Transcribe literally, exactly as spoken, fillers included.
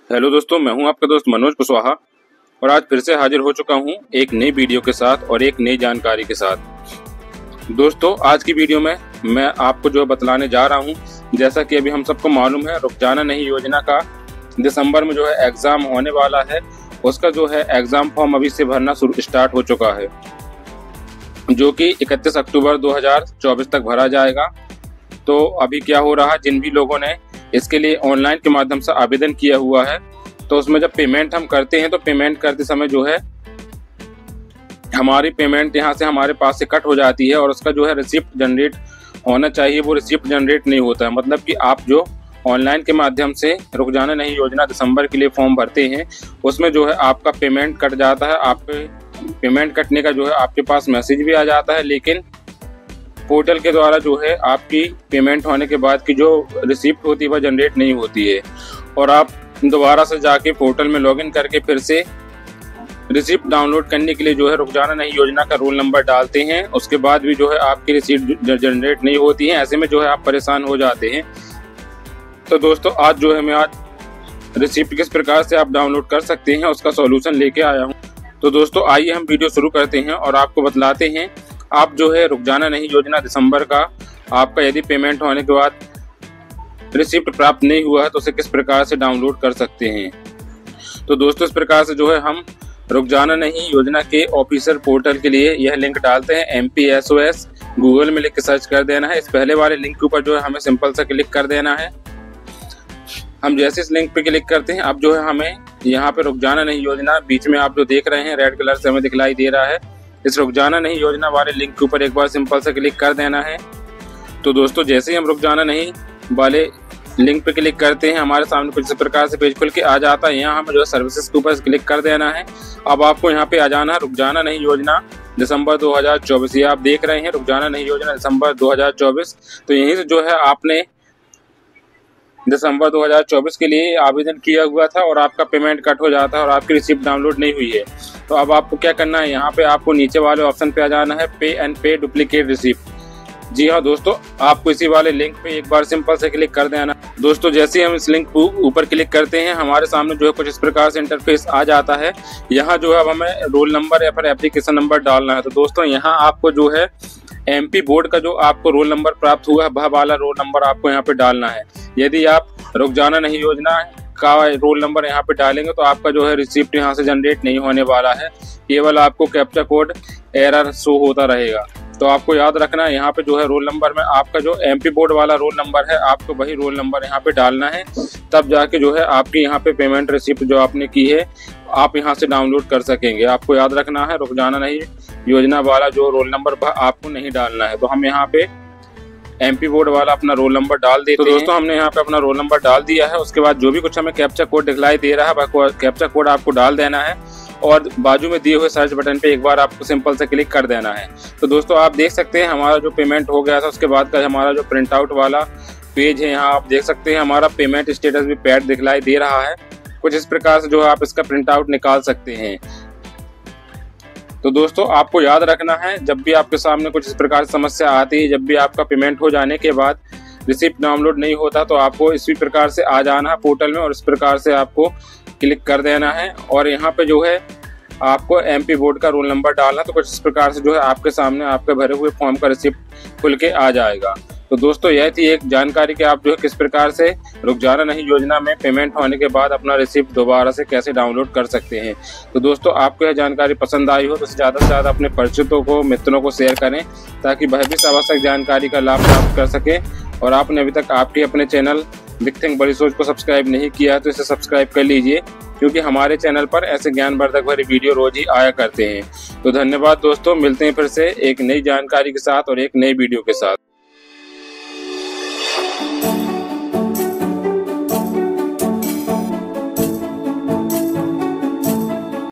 Hello दोस्तों, मैं हूं आपका दोस्त मनोज कुशवाहा और आज फिर से हाजिर हो चुका हूं एक नई वीडियो के साथ और एक नई जानकारी के साथ। दोस्तों, आज की वीडियो में मैं आपको जो बतलाने जा रहा हूं, जैसा कि अभी हम सबको मालूम है, रुक जाना नहीं योजना का दिसंबर में जो है एग्ज़ाम होने वाला है। उसका जो है एग्ज़ाम फॉर्म अभी से भरना शुरू स्टार्ट हो चुका है, जो कि इकतीस अक्टूबर दो हज़ार चौबीस तक भरा जाएगा। तो अभी क्या हो रहा है, जिन भी लोगों ने इसके लिए ऑनलाइन के माध्यम से आवेदन किया हुआ है, तो उसमें जब पेमेंट हम करते हैं तो पेमेंट करते समय जो है हमारी पेमेंट यहाँ से हमारे पास से कट हो जाती है और उसका जो है रिसिप्ट जनरेट होना चाहिए, वो रिसिप्ट जनरेट नहीं होता है। मतलब कि आप जो ऑनलाइन के माध्यम से रुक जाना नहीं योजना दिसंबर के लिए फॉर्म भरते हैं, उसमें जो है आपका पेमेंट कट जाता है। आपके पेमेंट कटने का जो है आपके पास मैसेज भी आ जाता है, लेकिन पोर्टल के द्वारा जो है आपकी पेमेंट होने के बाद की जो रिसिप्ट होती है वह जनरेट नहीं होती है और आप दोबारा से जाके पोर्टल में लॉगिन करके फिर से रिसिप्ट डाउनलोड करने के लिए जो है रुक जाना नहीं योजना का रोल नंबर डालते हैं। उसके बाद भी जो है आपकी रिसिप्ट जनरेट नहीं होती है। ऐसे में जो है आप परेशान हो जाते हैं। तो दोस्तों, आज जो है मैं आज रिसिप्ट किस प्रकार से आप डाउनलोड कर सकते हैं उसका सॉल्यूशन लेके आया हूँ। तो दोस्तों, आइए हम वीडियो शुरू करते हैं और आपको बतलाते हैं आप जो है रुक जाना नहीं योजना दिसंबर का आपका यदि पेमेंट होने के बाद रिसिप्ट प्राप्त नहीं हुआ है तो उसे किस प्रकार से डाउनलोड कर सकते हैं। तो दोस्तों, इस प्रकार से जो है हम रुक जाना नहीं योजना के ऑफिशियल पोर्टल के लिए यह लिंक डालते हैं। M P S O S Google में लिख के सर्च कर देना है। इस पहले वाले लिंक के ऊपर जो है हमें सिंपल सा क्लिक कर देना है। हम जैसे इस लिंक पे क्लिक करते हैं, अब जो है हमें यहाँ पे रुक जाना नहीं योजना बीच में आप जो देख रहे हैं रेड कलर से हमें दिखलाई दे रहा है, इस रुक जाना नहीं योजना वाले लिंक के ऊपर एक बार सिंपल से क्लिक कर देना है। तो दोस्तों, जैसे ही हम रुक जाना नहीं वाले लिंक पे क्लिक करते हैं, हमारे सामने कुछ इस प्रकार से पेज खुल के आ जाता है। यहाँ हमें जो है सर्विसेज के ऊपर क्लिक कर देना है। अब आपको यहाँ पे आ जाना है रुक जाना नहीं योजना दिसंबर दो हज़ार चौबीस। ये आप देख रहे हैं रुक जाना नहीं योजना दिसंबर दो हज़ार चौबीस। तो यहीं से जो है आपने दिसंबर दो हज़ार चौबीस के लिए आवेदन किया हुआ था और आपका पेमेंट कट हो जाता है और आपकी रिसिप्ट डाउनलोड नहीं हुई है। तो अब आपको क्या करना है, यहाँ पे आपको नीचे वाले ऑप्शन पे आ जाना है, पे एंड पे डुप्लीकेट रिसिप्ट। जी हाँ दोस्तों, आपको इसी वाले लिंक पे एक बार सिंपल से क्लिक कर देना। दोस्तों, जैसे हम इस लिंक को ऊपर क्लिक करते हैं, हमारे सामने जो है कुछ इस प्रकार से इंटरफेस आ जाता है। यहाँ जो है अब हमें रोल नंबर या फिर एप्लीकेशन नंबर डालना है। तो दोस्तों, यहाँ आपको जो है एमपी बोर्ड का जो आपको रोल नंबर प्राप्त हुआ है वह वाला रोल नंबर आपको यहाँ पे डालना है। यदि आप रुक जाना नहीं योजना का रोल नंबर यहाँ पे डालेंगे तो आपका जो है रिसिप्ट यहाँ से जनरेट नहीं होने वाला है, केवल आपको कैप्चा कोड एरर शो होता रहेगा। तो आपको याद रखना है, यहाँ पे जो है रोल नंबर में आपका जो एमपी बोर्ड वाला रोल नंबर है, आपको वही रोल नंबर यहाँ पे डालना है। तब जाके जो है आपकी यहाँ पे पेमेंट रिसिप्ट जो आपने की है आप यहाँ से डाउनलोड कर सकेंगे। आपको याद रखना है, रुक जाना नहीं योजना वाला जो रोल नंबर आपको नहीं डालना है। तो हम यहाँ पे एमपी बोर्ड वाला अपना रोल नंबर डाल देते हैं। तो दोस्तों, हमने यहाँ पे अपना रोल नंबर डाल दिया है। उसके बाद जो भी कुछ हमें कैप्चा कोड दिखलाई दे रहा है वह कैप्चा कोड आपको डाल देना है और बाजू में दिए हुए सर्च बटन पे एक बार आपको सिंपल से क्लिक कर देना है। तो दोस्तों, आप देख सकते हैं हमारा जो पेमेंट हो गया था उसके बाद का हमारा जो प्रिंट आउट वाला पेज है, यहाँ आप देख सकते हैं हमारा पेमेंट स्टेटस भी पैड दिखलाई दे रहा है। कुछ इस प्रकार से जो है आप इसका प्रिंट आउट निकाल सकते हैं। तो दोस्तों, आपको याद रखना है, जब भी आपके सामने कुछ इस प्रकार की समस्या आती है, जब भी आपका पेमेंट हो जाने के बाद रिसिप्ट डाउनलोड नहीं होता, तो आपको इसी प्रकार से आ जाना है पोर्टल में और इस प्रकार से आपको क्लिक कर देना है और यहाँ पे जो है आपको एमपी बोर्ड का रोल नंबर डालना। तो कुछ इस प्रकार से जो है आपके सामने आपके भरे हुए फॉर्म का रिसिप्ट खुल के आ जाएगा। तो दोस्तों, यह थी एक जानकारी कि आप जो है किस प्रकार से रुक जाना नहीं योजना में पेमेंट होने के बाद अपना रिसिप्ट दोबारा से कैसे डाउनलोड कर सकते हैं। तो दोस्तों, आपको यह जानकारी पसंद आई हो तो ज़्यादा से ज़्यादा अपने परिचितों को, मित्रों को शेयर करें ताकि वह भी आवश्यक जानकारी का लाभ प्राप्त कर सके। और आपने अभी तक आपके अपने चैनल बिग थिंक बड़ी सोच को सब्सक्राइब नहीं किया तो इसे सब्सक्राइब कर लीजिए, क्योंकि हमारे चैनल पर ऐसे ज्ञानवर्धक भरी वीडियो रोज ही आया करते हैं। तो धन्यवाद दोस्तों, मिलते हैं फिर से एक नई जानकारी के साथ और एक नई वीडियो के साथ।